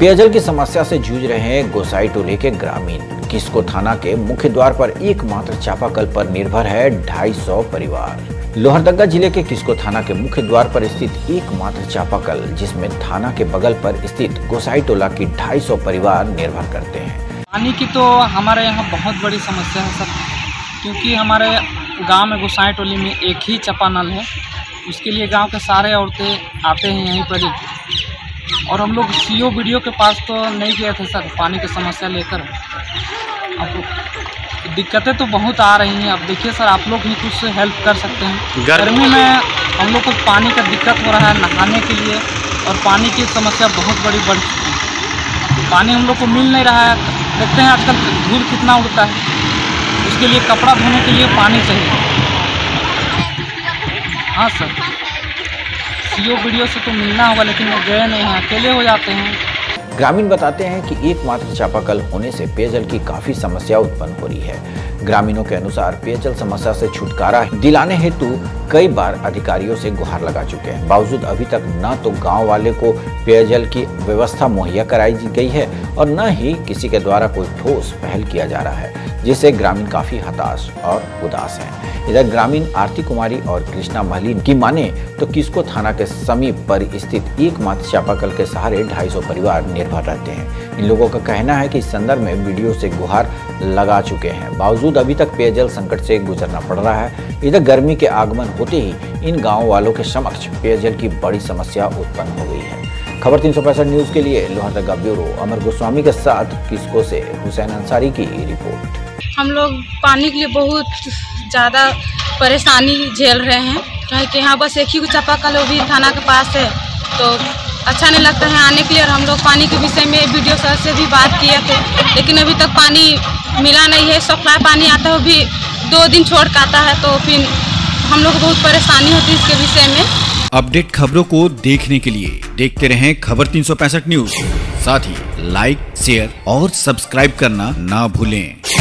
पेयजल की समस्या से जूझ रहे हैं गोसाई टोले के ग्रामीण। किस्को थाना के मुख्य द्वार पर एकमात्र चापाकल पर निर्भर है 250 परिवार। लोहरदगा जिले के किस्को थाना के मुख्य द्वार पर स्थित एकमात्र चापाकल, जिसमें थाना के बगल पर स्थित गोसाई टोला की 250 परिवार निर्भर करते हैं। पानी की तो हमारे यहाँ बहुत बड़ी समस्या है सर, क्योंकि हमारे गांव में गोसाई टोली में एक ही चापानल है। उसके लिए गांव के सारे औरतें आते हैं यहीं पर ही, और हम लोग सीओ वीडियो के पास तो नहीं गए थे सर पानी की समस्या लेकर। अब दिक्कतें तो बहुत आ रही हैं। अब देखिए सर, आप लोग ही कुछ हेल्प कर सकते हैं। गर्मी में हम लोग को पानी का दिक्कत हो रहा है नहाने के लिए, और पानी की समस्या बहुत बड़ी बढ़ चुकी है। पानी हम लोग को मिल नहीं रहा है। देखते हैं आजकल धूल कितना उड़ता है, उसके लिए कपड़ा धोने के लिए पानी चाहिए। हाँ सर, सीओ वीडियो से तो मिलना होगा, लेकिन वो गए नहीं हैं, अकेले हो जाते हैं। ग्रामीण बताते हैं कि एकमात्र चापाकल होने से पेयजल की काफी समस्या उत्पन्न हो रही है। ग्रामीणों के अनुसार पेयजल समस्या से छुटकारा दिलाने हेतु कई बार अधिकारियों से गुहार लगा चुके हैं। बावजूद अभी तक न तो गांव वाले को पेयजल की व्यवस्था मुहैया कराई गई है और न ही किसी के द्वारा कोई ठोस पहल किया जा रहा है, जिससे ग्रामीण काफी हताश और उदास हैं। इधर ग्रामीण आरती कुमारी और कृष्णा महली की माने तो किस्को थाना के समीप पर स्थित एकमात्र चापाकल के सहारे 250 परिवार निर्भर रहते हैं। इन लोगों का कहना है कि इस संदर्भ में वीडियो से गुहार लगा चुके हैं, बावजूद अभी तक पेयजल संकट से गुजरना पड़ रहा है। इधर गर्मी के आगमन होते ही इन गाँव वालों के समक्ष पेयजल की बड़ी समस्या उत्पन्न हो गई है। खबर 365 न्यूज के लिए लोहरदगा ब्यूरो अमर गोस्वामी के साथ किस्को से हुसैन अंसारी की रिपोर्ट। हम लोग पानी के लिए बहुत ज़्यादा परेशानी झेल रहे हैं, क्योंकि यहाँ बस एक ही चापाकल वो भी थाना के पास है, तो अच्छा नहीं लगता है आने के लिए। और हम लोग पानी के विषय में वीडियो सर से भी बात किए थे, लेकिन अभी तक पानी मिला नहीं है। सप्लाई पानी आता है वो भी 2 दिन छोड़ कर आता है, तो फिर हम लोग को बहुत परेशानी होती है इसके विषय में। अपडेट खबरों को देखने के लिए देखते रहें खबर 365 न्यूज। साथ ही लाइक, शेयर और सब्सक्राइब करना ना भूलें।